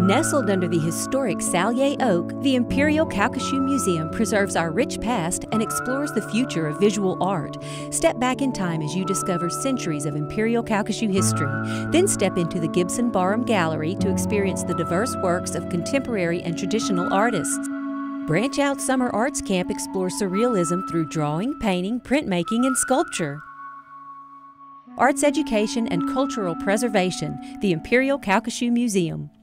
Nestled under the historic Sallier Oak, the Imperial Calcasieu Museum preserves our rich past and explores the future of visual art. Step back in time as you discover centuries of Imperial Calcasieu history. Then step into the Gibson Barham Gallery to experience the diverse works of contemporary and traditional artists. Branch Out Summer Arts Camp explores Surrealism through drawing, painting, printmaking, and sculpture. Arts education and cultural preservation, the Imperial Calcasieu Museum.